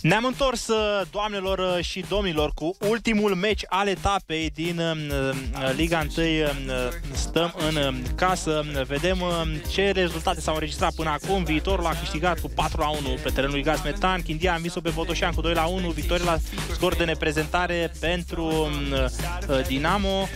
Ne-am întors, doamnelor și domnilor, cu ultimul meci al etapei din Liga 1. Stăm în casă, vedem ce rezultate s-au înregistrat până acum. Viitorul a câștigat cu 4-1 pe terenul lui Gaz Metan. Chindia a învins-o pe Botoșan cu 2-1, victorie la scor de neprezentare pentru Dinamo.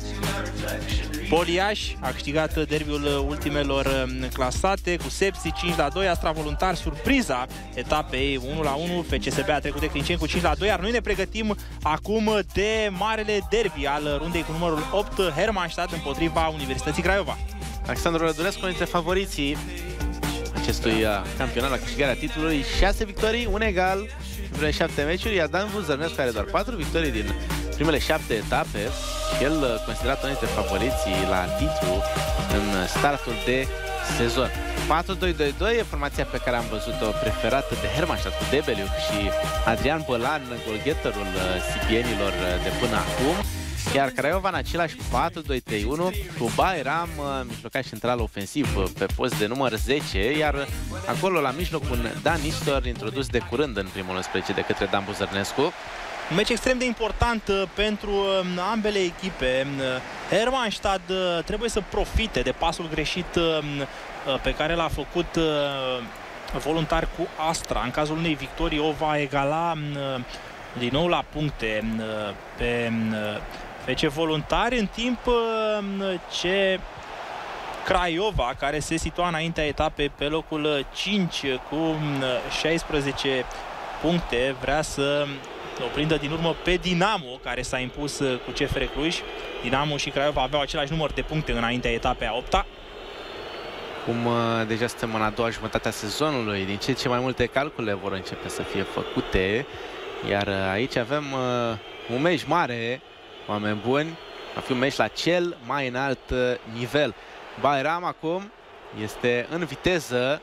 Poliaș a câștigat derbiul ultimelor clasate cu Sepsi 5-2, Astra Voluntar surpriza etapei 1-1, FCSB a trecut de Clinceni cu 5-2, iar noi ne pregătim acum de marele derby al rundei cu numărul 8, Hermannstadt împotriva Universității Craiova. Alexandru Rădulescu, unul dintre favoriții acestui campionat la câștigarea titlului, 6 victorii, un egal în primele 7 meciuri, iar Dan Buzărnescu are doar 4 victorii din primele 7 etape și el considerat unul dintre favoriții la titlu în startul de sezon. 4-2-2-2 e formația pe care am văzut-o preferată de Hermannstadt cu Debeliuc și Adrian Bălan, golgheterul sibienilor de până acum. Iar Craiova în același 4-2-3-1 cu Bayram, mijlocaș central ofensiv pe post de număr 10, iar acolo la mijloc un Dan Nistor introdus de curând în primul 11 de către Dan Buzărnescu. Un meci extrem de important pentru ambele echipe. Hermannstadt trebuie să profite de pasul greșit pe care l-a făcut Voluntar cu Astra. În cazul unei victorii o va egala din nou la puncte pe FC Voluntari, în timp ce Craiova, care se situa înaintea etapei pe locul 5 cu 16 puncte, vrea să o prindă din urmă pe Dinamo, care s-a impus cu CFR Cluj. Dinamo și Craiova aveau același număr de puncte înaintea etapei a 8-a. Cum deja suntem în a doua jumătate a sezonului, din ce mai multe calcule vor începe să fie făcute, iar aici avem un meci mare, oameni buni, va fi un meci la cel mai înalt nivel. Bayram acum este în viteză,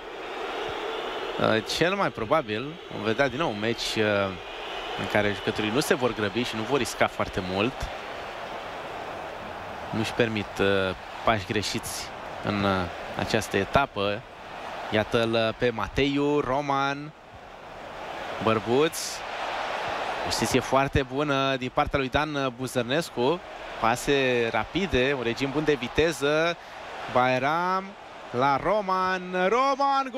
cel mai probabil vom vedea din nou un meci în care jucătorii nu se vor grăbi și nu vor risca foarte mult. Nu-și permit pași greșiți în această etapă. Iată-l pe Mateiu, Roman, Bărbuț. O poziție foarte bună din partea lui Dan Buzărnescu. Pase rapide, un regim bun de viteză. Bayram la Roman. Roman,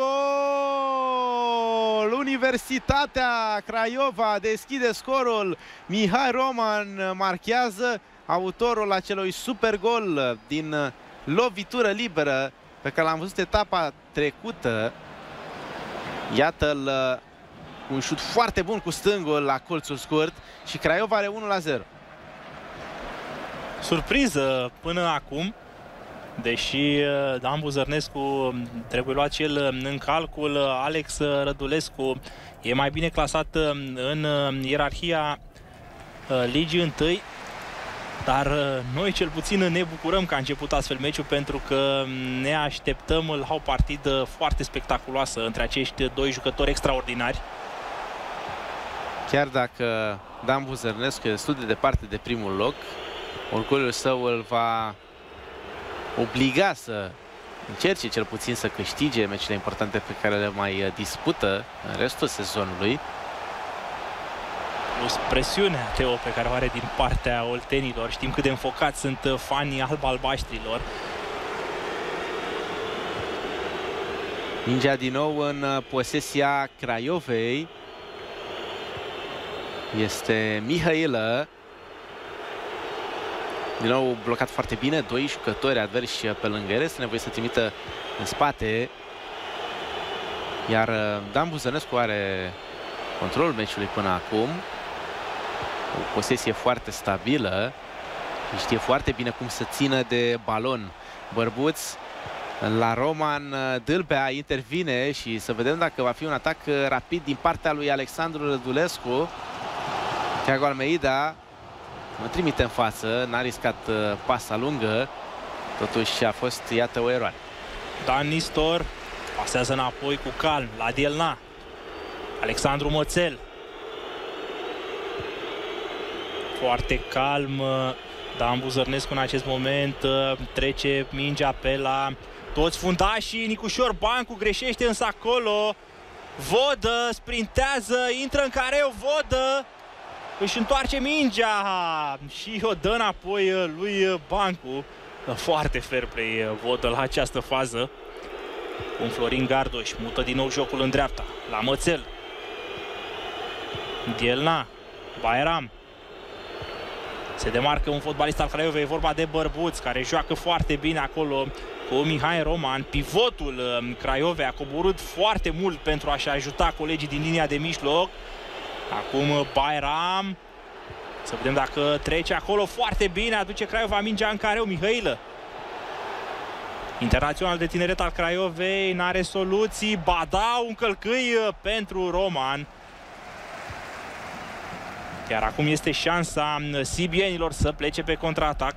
gol! Universitatea Craiova deschide scorul. Mihai Roman marchează, autorul acelui super gol din lovitură liberă pe care l-am văzut etapa trecută. Iată-l, un șut foarte bun cu stângul la colțul scurt și Craiova are 1-0. Surpriză până acum, deși Dan Buzărnescu trebuie luat și el în calcul. Alex Rădulescu e mai bine clasat în ierarhia Ligii 1, dar noi cel puțin ne bucurăm că a început astfel meciul, pentru că ne așteptăm la o partidă foarte spectaculoasă între acești doi jucători extraordinari. Chiar dacă Dan Buzărnescu e destul de departe de primul loc, orgoliul său îl va obliga să încerce cel puțin să câștige meciurile importante pe care le mai dispută în restul sezonului. Plus presiunea, Teo, pe care o are din partea oltenilor. Știm cât de înfocați sunt fanii alb-albaștrilor. Mingea din nou în posesia Craiovei. Este Mihailă. Din nou blocat foarte bine, doi jucători adversi pe lângă el, este nevoie să trimită în spate. Iar Dan Buzărnescu are controlul meciului până acum. O posesie foarte stabilă. Știe foarte bine cum să țină de balon. Bărbuț la Roman, Dâlbea intervine și să vedem dacă va fi un atac rapid din partea lui Alexandru Rădulescu. Thiago Almeida nu trimite în față, n-a riscat pasa lungă, totuși a fost, iată, o eroare. Dan Nistor pasează înapoi cu calm la Dielna. Alexandru Mățel. Foarte calm Dan Buzărnescu în acest moment, trece mingea pe la toți fundașii. Nicușor Bancu greșește însă acolo. Vodă sprintează, intră în careu, Vodă își întoarce mingea și o dă înapoi lui Bancu. Foarte fair play Vodă la această fază. Cum Florin Gardoș mută din nou jocul în dreapta, la Mățel. Dielna, Bairam. Se demarcă un fotbalist al Craiovei, e vorba de Bărbuț, care joacă foarte bine acolo cu Mihai Roman. Pivotul Craiovei a coborât foarte mult pentru a-și ajuta colegii din linia de mijloc. Acum Bairam. Să vedem dacă trece acolo foarte bine. Aduce Craiova mingea în careu. Mihailă. Internațional de tineret al Craiovei. N-are soluții. Ba da, un călcâi pentru Roman. Iar acum este șansa sibienilor să plece pe contraatac.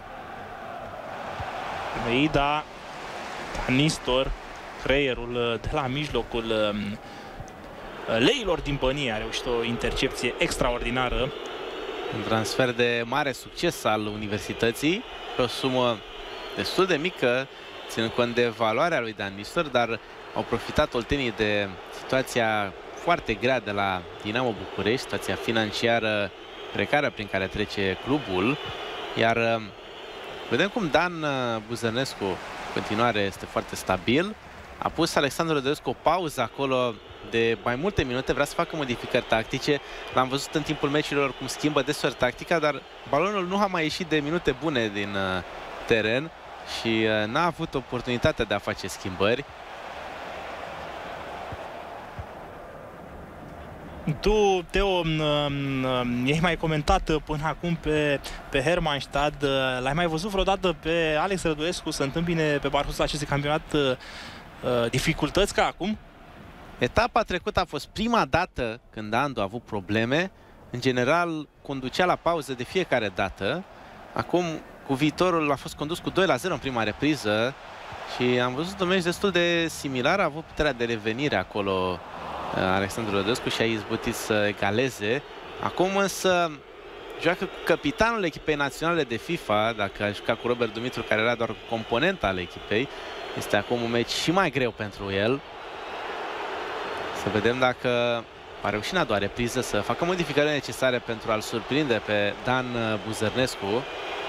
Meida, Nistor, creierul de la mijlocul leilor din Bănie a reușit o intercepție extraordinară. Un transfer de mare succes al Universității, pe o sumă destul de mică, ținând cont de valoarea lui Dan Nistor, dar au profitat oltenii de situația foarte grea de la Dinamo București, situația financiară precară prin care trece clubul, iar vedem cum Dan Buzărnescu în continuare este foarte stabil. A pus Alexandru Rădulescu o pauză acolo de mai multe minute, vrea să facă modificări tactice. L-am văzut în timpul meciurilor cum schimbă deseori tactica, dar balonul nu a mai ieșit de minute bune din teren și n-a avut oportunitatea de a face schimbări. Tu, Teo, ai mai comentat până acum pe Hermannstad. L-ai mai văzut vreodată pe Alex Rădulescu să întâmpine pe parcursul acestui campionat dificultăți ca acum? Etapa trecută a fost prima dată când Andu a avut probleme. În general, conducea la pauză de fiecare dată. Acum, cu Viitorul a fost condus cu 2-0 în prima repriză și am văzut un meci destul de similar. A avut puterea de revenire acolo Alexandru Rădulescu și a izbutit să egaleze. Acum însă joacă cu capitanul echipei naționale de FIFA. Dacă a jucat cu Robert Dumitru, care era doar component al echipei, este acum un meci și mai greu pentru el. Să vedem dacă va reuși în a doua repriză să facă modificările necesare pentru a-l surprinde pe Dan Buzărnescu.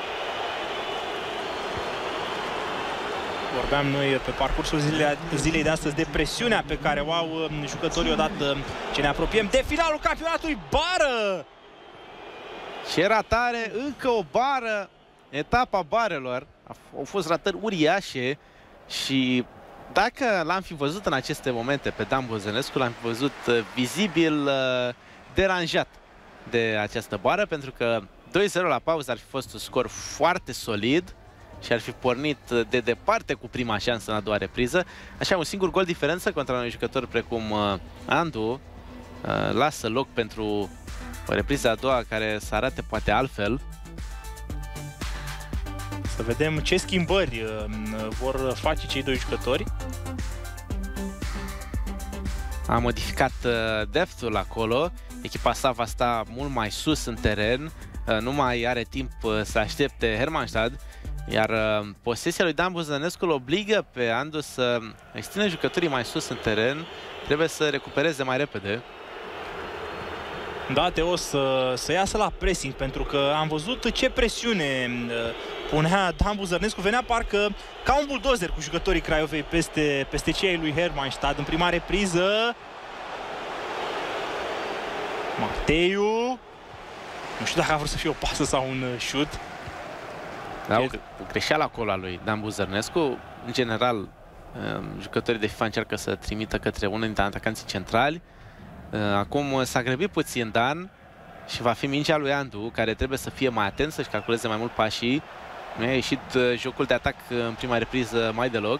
Vorbeam noi pe parcursul zilei de astăzi de presiunea pe care o au jucătorii odată ce ne apropiem de finalul campionatului. Bară! Ce ratare! Încă o bară! Etapa barelor. Au fost ratări uriașe și dacă l-am fi văzut în aceste momente pe Dan Buzărnescu, l-am fi văzut vizibil deranjat de această bară, pentru că 2-0 la pauză ar fi fost un scor foarte solid și ar fi pornit de departe cu prima șansă în a doua repriză. Așa, un singur gol diferență contra unui jucător precum Andu lasă loc pentru o repriză a doua care să arate poate altfel. Să vedem ce schimbări vor face cei doi jucători. A modificat depth-ul acolo. Echipa sa va sta mult mai sus în teren. Nu mai are timp să aștepte Hermannstad. Iar posesia lui Dan Buzărnescu îl obligă pe Andu să extindă jucătorii mai sus în teren. Trebuie să recupereze mai repede. Da, Teo, să iasă la pressing, pentru că am văzut ce presiune punea Dan Buzărnescu. Venea parcă ca un buldozer cu jucătorii Craiovei peste cei lui Hermannstad. În prima repriză Mateiu. Nu știu dacă a vrut să fie o pasă sau un șut. Da, o greșeală acolo a lui Dan Buzărnescu. În general, jucătorii de FIFA încearcă să trimită către unul dintre atacanții centrali. Acum s-a grăbit puțin Dan și va fi mingea lui Andu, care trebuie să fie mai atent, să-și calculeze mai mult pașii. Nu a ieșit jocul de atac în prima repriză mai deloc.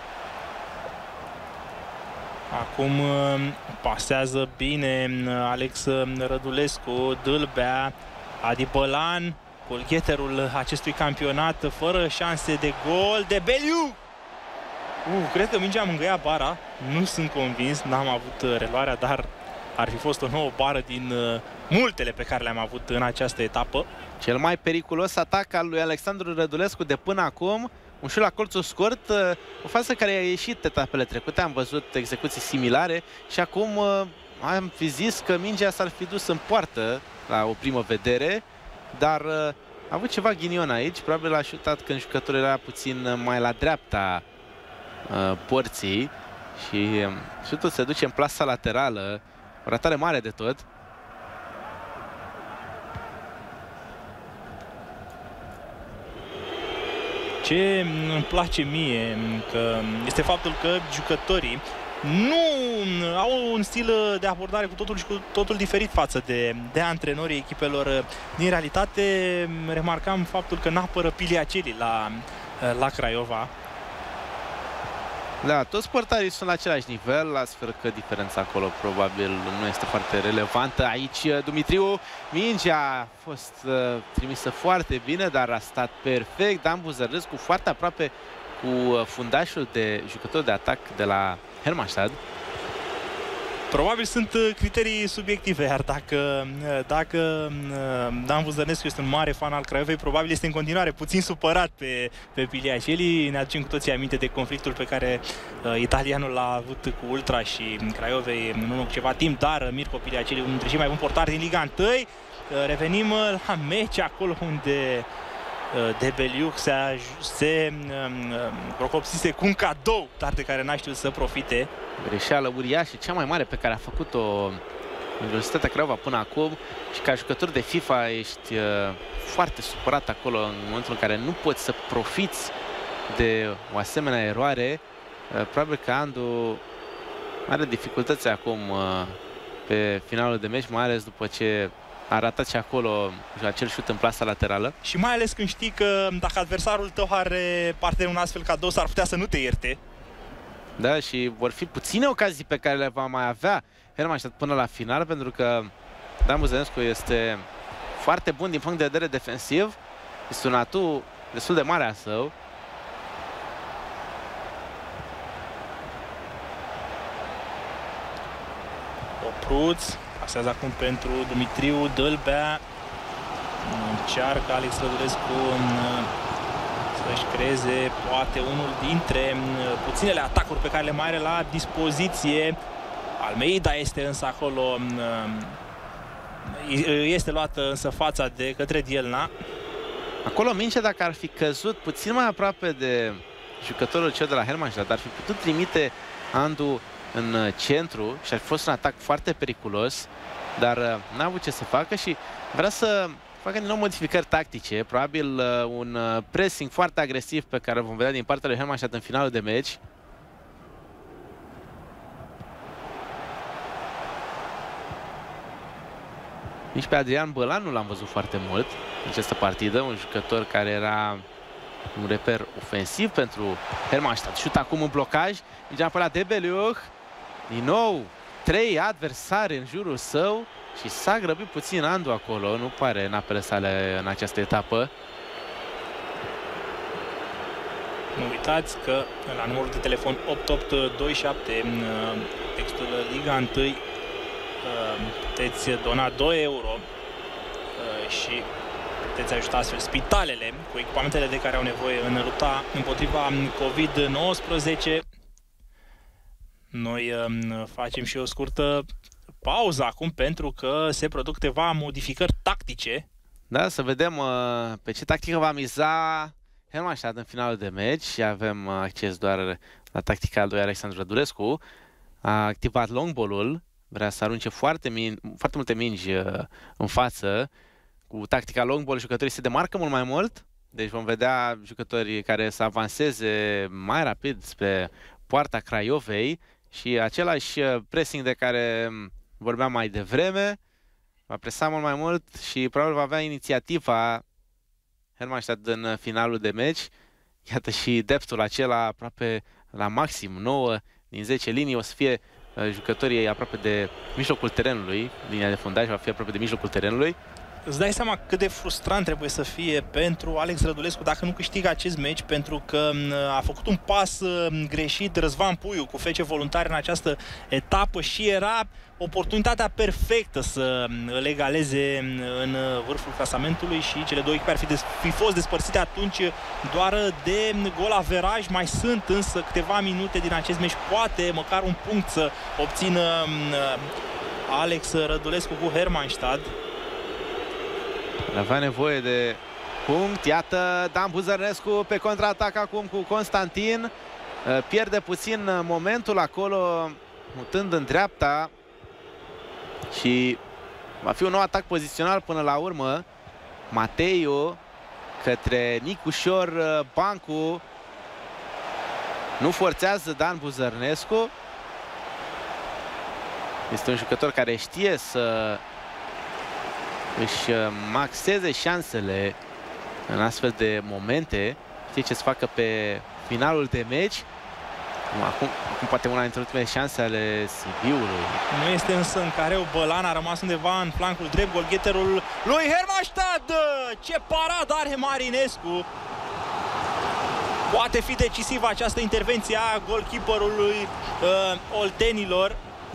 Acum pasează bine Alex Rădulescu, Dâlbea, Adi Bălan, golgheterul acestui campionat, fără șanse de gol, de Beliu! Cred că mingea mângâia bara, nu sunt convins, n-am avut reluarea, dar ar fi fost o nouă bară din multele pe care le-am avut în această etapă. Cel mai periculos atac al lui Alexandru Rădulescu de până acum, un șut la colțul scurt, o fază care a ieșit etapele trecute, am văzut execuții similare și acum am fi zis că mingea s-ar fi dus în poartă la o primă vedere, dar a avut ceva ghinion aici, probabil a șutat când jucătorul era puțin mai la dreapta porții și șutul se duce în plasa laterală, o ratare mare de tot. Ce îmi place mie că este faptul că jucătorii nu au un stil de abordare cu totul diferit față de antrenorii echipelor. Din realitate, remarcam faptul că n-apără Piliaceli la Craiova. Da, toți portarii sunt la același nivel, astfel că diferența acolo probabil nu este foarte relevantă. Aici Dumitriu, mingea a fost trimisă foarte bine, dar a stat perfect. Dan Buzărnescu foarte aproape cu fundașul de jucător de atac de la Hermannstadt. Probabil sunt criterii subiective, iar dacă Dan Buzărnescu este un mare fan al Craiovei, probabil este în continuare puțin supărat pe Piliaceli. Ne aducem cu toții aminte de conflictul pe care italianul l-a avut cu Ultra și Craiovei în urmă cu ceva timp, dar Mirko Piliaceli, unul dintre cei mai buni portari din Liga 1. Revenim la meci, acolo unde Debeliuc se procopsise cu un cadou, dar de care n-a știut să profite. Greșeală uriașă, cea mai mare pe care a făcut-o Universitatea Craiova până acum, și ca jucător de FIFA ești foarte supărat acolo în momentul în care nu poți să profiți de o asemenea eroare. Probabil că Andu are dificultăți acum pe finalul de meci, mai ales după ce a ratat și acolo acel șut în plasa laterală. Și mai ales când știi că dacă adversarul tău are parte de un astfel cadou, s-ar putea să nu te ierte. Da, și vor fi puține ocazii pe care le va mai avea Hermannstadt până la final, pentru că Dan Buzărnescu este foarte bun din punct de vedere defensiv. Este un atu destul de mare a său. Opruț pasează acum pentru Dumitriu Dălbea. Încearcă Alex Rădulescu să-și creeze poate unul dintre puținele atacuri pe care le mai are la dispoziție. Almeida este însă acolo, este luată însă fața de către Dielna. Acolo mingea, dacă ar fi căzut puțin mai aproape de jucătorul cel de la Hermannstadt, ar fi putut trimite Andu în centru și ar fi fost un atac foarte periculos, dar n-a avut ce să facă și vrea să facă din nou modificări tactice, probabil un pressing foarte agresiv pe care îl vom vedea din partea lui Hermannstadt în finalul de meci. Nici pe Adrian Bălan nu l-am văzut foarte mult în această partidă, un jucător care era un reper ofensiv pentru Hermannstadt. Șut acum în blocaj, mergea pe la Debeliuc, din nou 3 adversari în jurul său și s-a grăbit puțin Andu acolo, nu pare în apele sale în această etapă. Nu uitați că la numărul de telefon 8827, textul Liga 1, puteți dona 2 euro și puteți ajuta astfel spitalele cu echipamentele de care au nevoie în lupta împotriva COVID-19. Noi facem și o scurtă pauză acum pentru că se produc câteva modificări tactice. Da, să vedem pe ce tactică va miza Hermannstadt în finalul de meci și avem acces doar la tactica lui Alexandru Rădulescu. A activat long ball-ul, vrea să arunce foarte multe mingi în față. Cu tactica long ball jucătorii se demarcă mult mai mult, deci vom vedea jucătorii care să avanseze mai rapid spre poarta Craiovei și același pressing de care vorbeam mai devreme, va presa mult mai mult și probabil va avea inițiativa Hermannstadt în finalul de meci. Iată și depthul acela aproape la maxim, 9 din 10 linii o să fie jucătorii aproape de mijlocul terenului, linia de fundaj va fi aproape de mijlocul terenului. Îți dai seama cât de frustrant trebuie să fie pentru Alex Rădulescu dacă nu câștigă acest meci, pentru că a făcut un pas greșit Răzvan Puiu cu FC Voluntari în această etapă și era oportunitatea perfectă să îl egaleze în vârful clasamentului și cele două echipe ar fi fost despărțite atunci doar de gol averaj. Mai sunt însă câteva minute din acest meci, poate măcar un punct să obțină Alex Rădulescu cu Hermannstad. Avea nevoie de punct. Iată Dan Buzărnescu pe contraatac acum cu Constantin. Pierde puțin momentul acolo, mutând în dreapta. Și va fi un nou atac pozițional până la urmă. Mateiu către Nicușor Bancu. Nu forțează Dan Buzărnescu. Este un jucător care știe să își maxeze șansele în astfel de momente. Știe ce să facă pe finalul de meci. Acum poate una dintre ultimele șanse ale Sibiului. Nu este însă în careu. Bălan a rămas undeva în flancul drept. Golgheterul lui Hermannstad. Ce paradă are Marinescu! Poate fi decisivă această intervenție a golkeeperului oltenilor.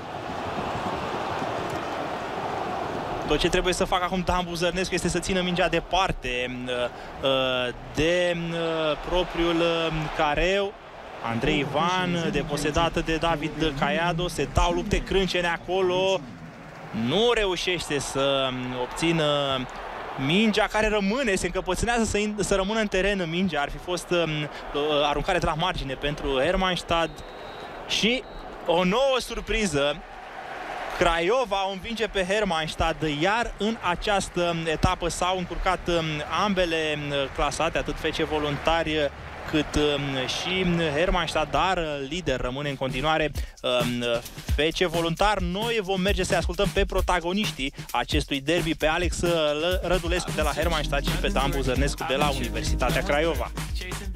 Tot ce trebuie să facă acum Dan Buzărnescu este să țină mingea departe de propriul careu. Andrei Ivan, deposedată de David Caiado, se dau lupte crâncene acolo. Nu reușește să obțină mingea, care rămâne, se încăpățânează să rămână în teren mingea. Ar fi fost aruncare de la margine pentru Hermannstad. Și o nouă surpriză. Craiova o învinge pe Hermannstad, iar în această etapă s-au încurcat ambele clasate, atât FC Voluntari cât și Hermannstad, dar lider rămâne în continuare FC Voluntar. Noi vom merge să ascultăm pe protagoniștii acestui derby, pe Alex Rădulescu de la Hermannstad și pe Dan Buzărnescu de la Universitatea Craiova.